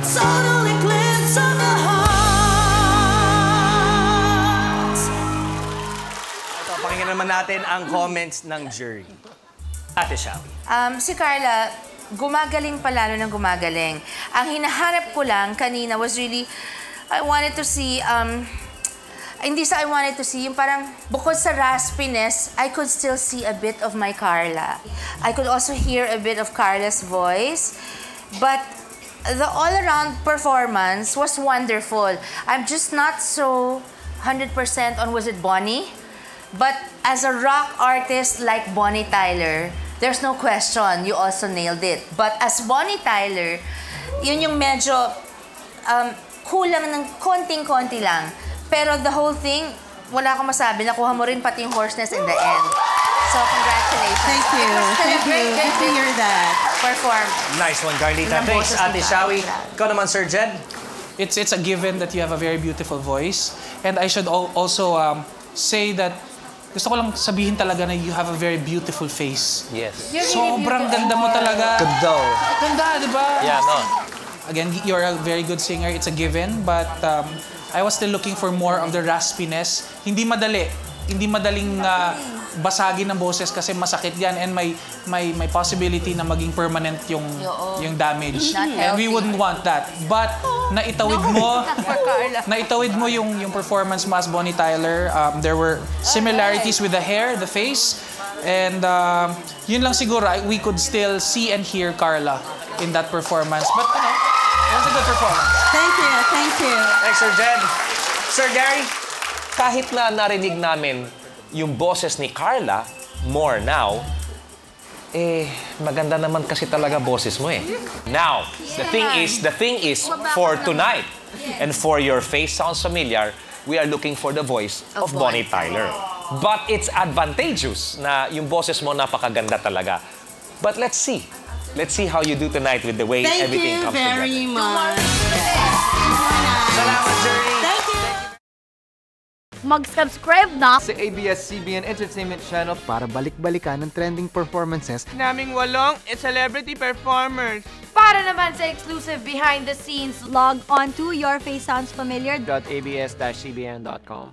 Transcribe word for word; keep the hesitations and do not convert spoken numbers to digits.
total eclipse of the heart. Ito, pakinggan naman natin ang comments ng jury. Ate Shawi. Um, si Carla, gumagaling pa lalo ng gumagaling. Ang hinaharap ko lang kanina was really, I wanted to see, um, hindi sa I wanted to see, yung parang bukod sa raspiness, I could still see a bit of my Carla. I could also hear a bit of Carla's voice. But the all-around performance was wonderful. I'm just not so one hundred percent on was it Bonnie? But as a rock artist like Bonnie Tyler, there's no question, you also nailed it. But as Bonnie Tyler, yun yung medyo um, kulang ng konting-konti lang. Pero the whole thing, wala akong masabi. Nakuha mo rin pati yung hoarseness in the end. So congratulations. Thank you. Thank you. Good to hear that. Perform. Nice one, Carlita. Ilang Thanks, boses Ate na Shawi. tayo? Ikaw naman, Sir Jed. It's, it's a given that you have a very beautiful voice. And I should al also um, say that gusto ko lang sabihin talaga na you have a very beautiful face. Yes. You're really Sobrang beautiful. ganda mo talaga. Ganda. Ganda, di ba? Yeah, no. Again, you're a very good singer. It's a given. But um, I was still looking for more of the raspiness. Hindi madali. Hindi madaling uh, basagin ng boses kasi masakit yan and may may may possibility na maging permanent yung yung damage. And we wouldn't want that. But naitawid mo naitawid mo yung yung performance mo as Bonnie Tyler. Um, there were similarities with the hair, the face, and um, yun lang siguro we could still see and hear Carla in that performance. But you know, it was a good performance. Thank you. Thank you. Thanks, Sir Jed. Sir Gary. Kahit na narinig namin yung boses ni Carla, more now, eh, maganda naman kasi talaga boses mo eh. Now, the thing is, the thing is, for tonight, and for your face sounds familiar, we are looking for the voice of Bonnie Tyler. But it's advantageous na yung boses mo napakaganda talaga. But let's see. Let's see how you do tonight with the way Thank everything you comes very together. much. Salamat, jury. Thank you. Mag-subscribe na sa A B S C B N Entertainment Channel para balik-balikan ng trending performances naming walong at celebrity performers. para naman sa exclusive behind the scenes. Log on to Your Face Sounds Familiar A B S C B N dot com